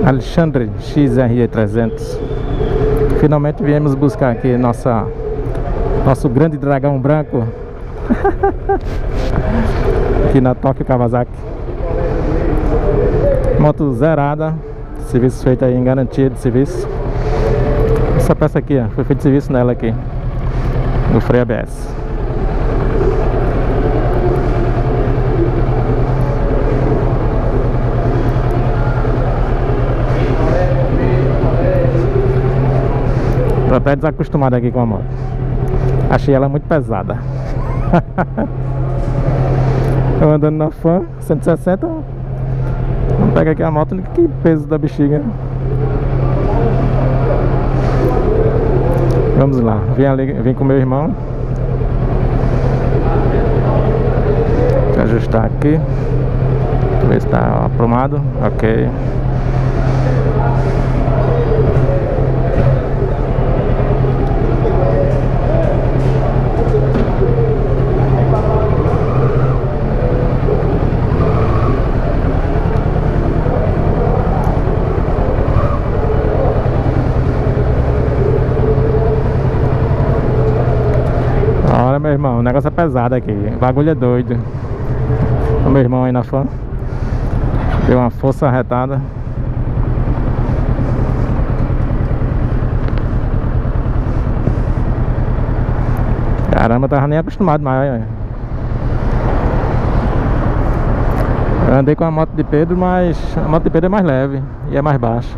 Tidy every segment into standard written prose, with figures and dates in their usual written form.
Alexandre XRE 300. Finalmente viemos buscar aqui nosso grande dragão branco aqui na Tóquio Kawasaki. Moto zerada, serviço feito aí em garantia de serviço. Essa peça aqui, ó, foi feito serviço nela aqui, no freio ABS. Tô até desacostumado aqui com a moto. Achei ela muito pesada. Eu andando na Fan 160. Vamos pegar aqui a moto. Que peso da bexiga. Vamos lá. Vem com meu irmão. Vou ajustar aqui. Ver se está aprumado. Ok. Olha, meu irmão, o negócio é pesado aqui. O bagulho é doido. O meu irmão aí na Fan deu uma força arretada. Caramba, eu tava nem acostumado mais. Eu andei com a moto de Pedro, mas a moto de Pedro é mais leve e é mais baixa.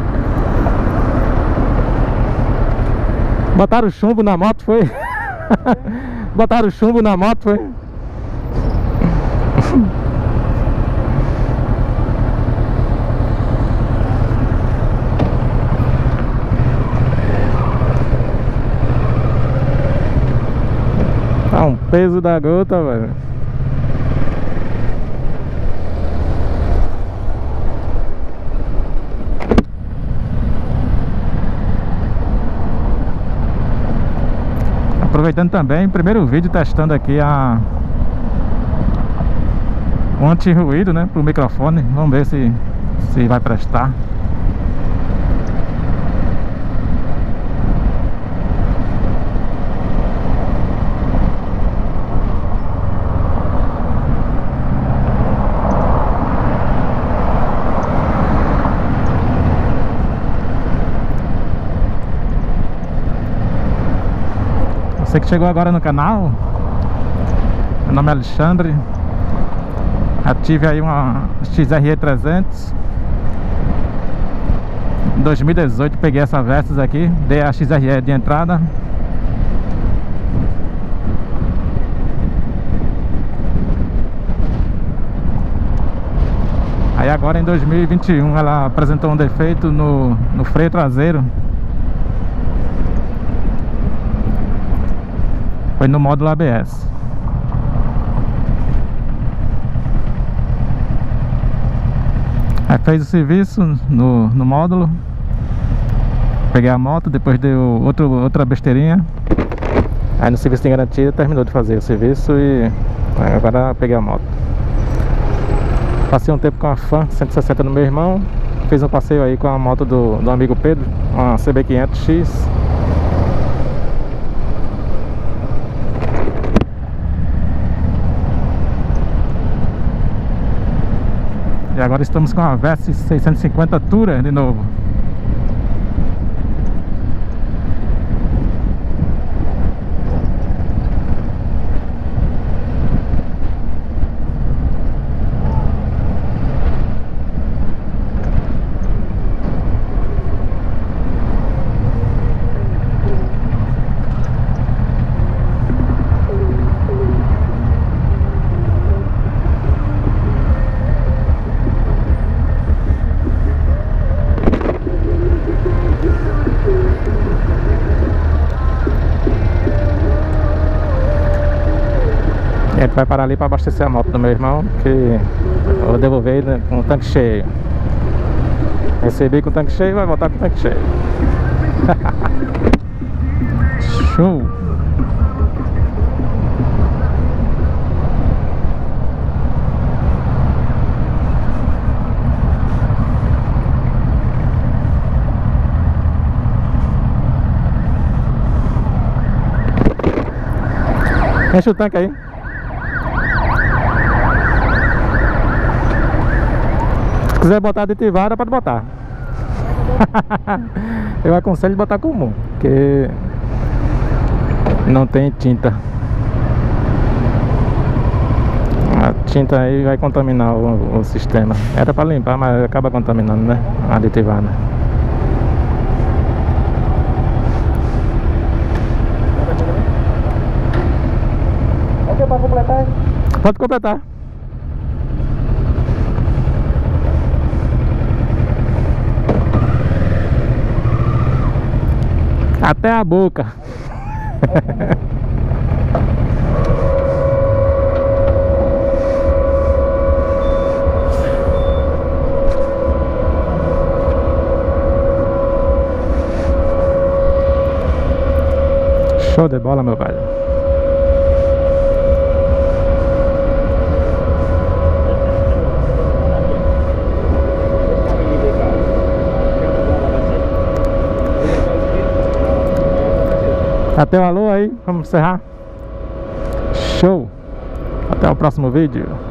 Botaram chumbo na moto, foi? Botaram chumbo na moto, foi? Tá um peso da gota, velho. Aproveitando também, primeiro vídeo testando aqui o anti-ruído, né, pro microfone. Vamos ver se vai prestar. Você que chegou agora no canal, meu nome é Alexandre. Ative aí uma XRE 300. Em 2018 peguei essa Versys aqui, dei a XRE de entrada. Aí agora em 2021 ela apresentou um defeito no freio traseiro. Foi no módulo ABS. Aí fez o serviço no módulo. Peguei a moto, depois deu outra besteirinha. Aí no serviço de garantia terminou de fazer o serviço e agora peguei a moto. Passei um tempo com a Fan 160 no meu irmão. Fiz um passeio aí com a moto do amigo Pedro, uma CB500X. E agora estamos com a Versys 650 Tourer de novo. A gente vai parar ali para abastecer a moto do meu irmão, que eu vou devolver ele com o tanque cheio. Recebi com o tanque cheio, vai voltar com o tanque cheio. Show! Enche o tanque aí. Se quiser botar aditivada, pode botar. Eu aconselho botar comum, porque não tem tinta. A tinta aí vai contaminar o sistema. Era para limpar, mas acaba contaminando, né? Aditivada. Ok, para completar? Pode completar. Até a boca. Show de bola, meu velho. Até o alô aí, vamos encerrar. Show. Até o próximo vídeo.